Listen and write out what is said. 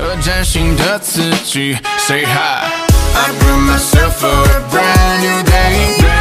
和崭新的自己 Say hi I bring myself for a brand new day